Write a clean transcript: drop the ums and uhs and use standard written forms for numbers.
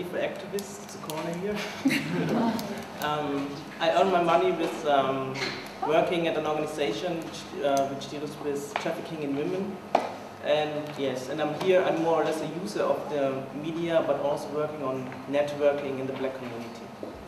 for activists, it's a corner here. I earn my money with working at an organization which deals with trafficking in women. And yes, and I'm here, I'm more or less a user of the media, but also working on networking in the black community.